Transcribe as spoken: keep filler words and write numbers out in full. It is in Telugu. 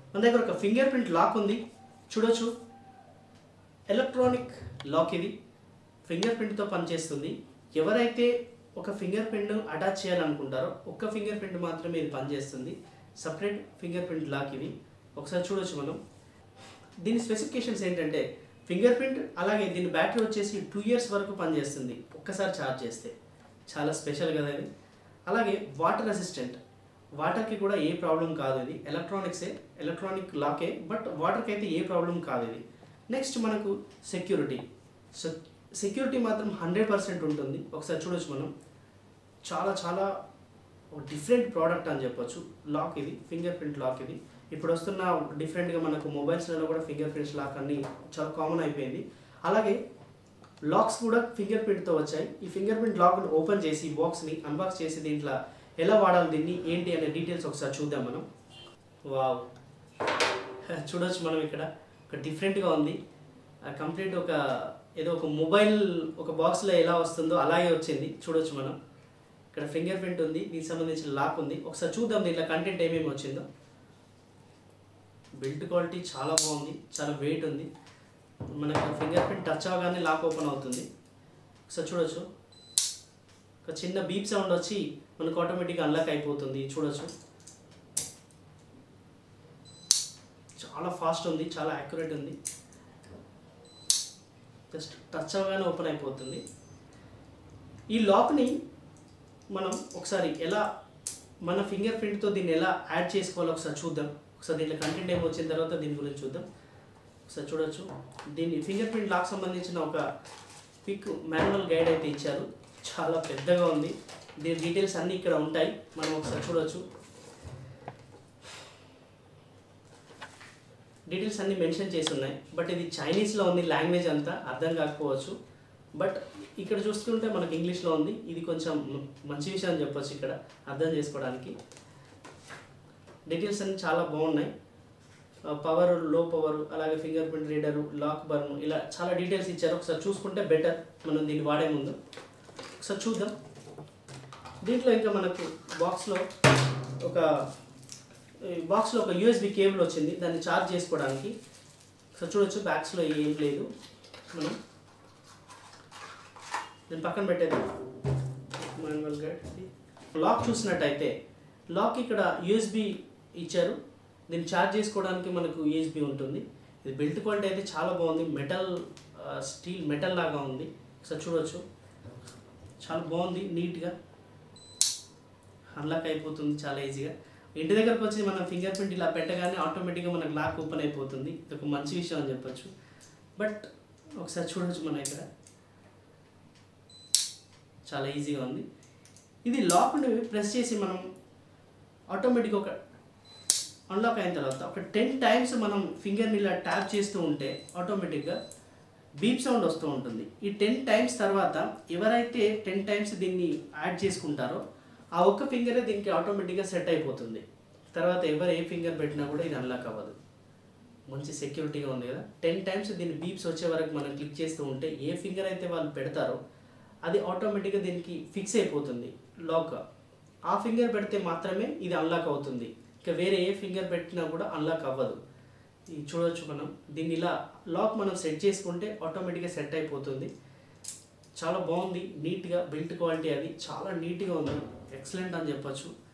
మన దగ్గర ఒక ఫింగర్ ప్రింట్ లాక్ ఉంది చూడొచ్చు. ఎలక్ట్రానిక్ లాక్ ఇది ఫింగర్ ప్రింట్తో పనిచేస్తుంది. ఎవరైతే ఒక ఫింగర్ ప్రింట్ అటాచ్ చేయాలనుకుంటారో ఒక్క ఫింగర్ ప్రింట్ మాత్రమే ఇది పనిచేస్తుంది. సపరేట్ ఫింగర్ ప్రింట్ లాక్ ఇది. ఒకసారి చూడొచ్చు మనం. దీని స్పెసిఫికేషన్స్ ఏంటంటే ఫింగర్ ప్రింట్, అలాగే దీని బ్యాటరీ వచ్చేసి టూ ఇయర్స్ వరకు పనిచేస్తుంది ఒక్కసారి ఛార్జ్ చేస్తే. చాలా స్పెషల్ కదా ఇది. అలాగే వాటర్ రెసిస్టెంట్, వాటర్కి కూడా ఏ ప్రాబ్లం కాదు ఇది. ఎలక్ట్రానిక్సే, ఎలక్ట్రానిక్ లాకే, బట్ వాటర్కి అయితే ఏ ప్రాబ్లం కాదు ఇది. నెక్స్ట్ మనకు సెక్యూరిటీ. సో సెక్యూరిటీ మాత్రం హండ్రెడ్ పర్సెంట్ ఉంటుంది. ఒకసారి చూడొచ్చు మనం. చాలా చాలా డిఫరెంట్ ప్రోడక్ట్ అని చెప్పొచ్చు. లాక్ ఇది, ఫింగర్ ప్రింట్ లాక్ ఇది. ఇప్పుడు వస్తున్న డిఫరెంట్గా మనకు మొబైల్స్లలో కూడా ఫింగర్ ప్రింట్స్ లాక్ అన్ని చాలా కామన్ అయిపోయింది. అలాగే లాక్స్ కూడా ఫింగర్ ప్రింట్తో వచ్చాయి. ఈ ఫింగర్ ప్రింట్ లాక్ను ఓపెన్ చేసి బాక్స్ని అన్బాక్స్ చేసి దీంట్లో ఎలా వాడాలి, దీన్ని ఏంటి అనే డీటెయిల్స్ ఒకసారి చూద్దాం మనం. వావ్, చూడొచ్చు మనం. ఇక్కడ ఒక డిఫరెంట్గా ఉంది. కంప్లీట్ ఒక ఏదో ఒక మొబైల్ ఒక బాక్స్లో ఎలా వస్తుందో అలాగే వచ్చింది. చూడొచ్చు మనం. ఇక్కడ ఫింగర్ ప్రింట్ ఉంది, దీనికి సంబంధించిన లాక్ ఉంది. ఒకసారి చూద్దాం దీంట్లో కంటెంట్ ఏమేమి వచ్చిందో. బిల్డ్ క్వాలిటీ చాలా బాగుంది, చాలా వెయిట్ ఉంది. మనకు ఫింగర్ ప్రింట్ టచ్ అవగానే లాక్ ఓపెన్ అవుతుంది. ఒకసారి చూడొచ్చు. ఒక చిన్న బీప్ సౌండ్ వచ్చి మనకు ఆటోమేటిక్గా అన్లాక్ అయిపోతుంది. చూడొచ్చు, చాలా ఫాస్ట్ ఉంది, చాలా యాక్యురేట్ ఉంది. జస్ట్ టచ్ అవగానే ఓపెన్ అయిపోతుంది. ఈ లాక్ని మనం ఒకసారి ఎలా మన ఫింగర్ ప్రింట్తో దీన్ని ఎలా యాడ్ చేసుకోవాలో ఒకసారి చూద్దాం. ఒకసారి దీంట్లో కంటెంట్ ఏమి వచ్చిన తర్వాత దీని గురించి చూద్దాం. ఒకసారి చూడొచ్చు. దీన్ని ఫింగర్ ప్రింట్ లాక్ సంబంధించిన ఒక పిక్ మాన్యువల్ గైడ్ అయితే ఇచ్చారు. చాలా పెద్దగా ఉంది. దీని డీటెయిల్స్ అన్నీ ఇక్కడ ఉంటాయి, మనం ఒకసారి చూడొచ్చు. డీటెయిల్స్ అన్నీ మెన్షన్ చేసి ఉన్నాయి. బట్ ఇది చైనీస్లో ఉంది, లాంగ్వేజ్ అంతా అర్థం కాకపోవచ్చు. బట్ ఇక్కడ చూసుకుంటే మనకు ఇంగ్లీష్లో ఉంది. ఇది కొంచెం మంచి విషయం అని చెప్పొచ్చు ఇక్కడ అర్థం చేసుకోవడానికి. డీటెయిల్స్ అన్నీ చాలా బాగున్నాయి. పవర్, లో పవర్, అలాగే finger print reader, lock burn, ఇలా చాలా డీటెయిల్స్ ఇచ్చారు. ఒకసారి చూసుకుంటే బెటర్ మనం దీన్ని వాడే ముందు. ఒకసారి చూద్దాం. దీంట్లో ఇంకా మనకు బాక్స్లో ఒక బాక్స్లో ఒక యూఎస్బి కేబుల్ వచ్చింది, దాన్ని ఛార్జ్ చేసుకోవడానికి. ఒకసారి చూడొచ్చు. బ్యాగ్స్లో ఏం లేదు. మనం దీన్ని పక్కన పెట్టేద్దాం. Manual guide. లాక్ చూసినట్టయితే లాక్ ఇక్కడ యూఎస్బి ఇచ్చారు. దీన్ని ఛార్జ్ చేసుకోవడానికి మనకు యూఎస్బి ఉంటుంది. ఇది బిల్ట్ క్వాలిటీ అయితే చాలా బాగుంది. మెటల్, స్టీల్ మెటల్ లాగా ఉంది. ఒకసారి చూడొచ్చు. చాలా బాగుంది, నీట్గా అన్లాక్ అయిపోతుంది చాలా ఈజీగా. ఇంటి దగ్గరకు వచ్చి మనం ఫింగర్ ప్రింట్ ఇలా పెట్టగానే ఆటోమేటిక్గా మనకు లాక్ ఓపెన్ అయిపోతుంది. ఇది ఒక మంచి విషయం అని చెప్పొచ్చు. బట్ ఒకసారి చూడొచ్చు మనం ఇక్కడ. చాలా ఈజీగా ఉంది. ఇది లాక్ని ప్రెస్ చేసి మనం ఆటోమేటిక్గా ఒక అన్లాక్ అయిన తర్వాత ఒక టెన్ టైమ్స్ మనం ఫింగర్ని ఇలా ట్యాప్ చేస్తూ ఉంటే ఆటోమేటిక్గా బీప్ సౌండ్ వస్తూ ఉంటుంది. ఈ టెన్ టైమ్స్ తర్వాత ఎవరైతే టెన్ టైమ్స్ దీన్ని యాడ్ చేసుకుంటారో ఆ ఒక్క ఫింగరే దీనికి ఆటోమేటిక్గా సెట్ అయిపోతుంది. తర్వాత ఎవరు ఏ ఫింగర్ పెట్టినా కూడా ఇది అన్లాక్ అవ్వదు. మంచి సెక్యూరిటీగా ఉంది కదా. టెన్ టైమ్స్ దీన్ని బీప్స్ వచ్చే వరకు మనం క్లిక్ చేస్తూ ఉంటే ఏ ఫింగర్ అయితే వాళ్ళు పెడతారో అది ఆటోమేటిక్గా దీనికి ఫిక్స్ అయిపోతుంది లాక్. ఆ ఫింగర్ పెడితే మాత్రమే ఇది అన్లాక్ అవుతుంది. ఇంకా వేరే ఏ ఫింగర్ పెట్టినా కూడా అన్లాక్ అవ్వదు. ఇది చూడొచ్చు మనం. దీన్ని ఇలా లాక్ మనం సెట్ చేసుకుంటే ఆటోమేటిక్గా సెట్ అయిపోతుంది. చాలా బాగుంది, నీట్గా బిల్ట్ క్వాలిటీ అది చాలా నీట్గా ఉంది. ఎక్సలెంట్ అని చెప్పొచ్చు.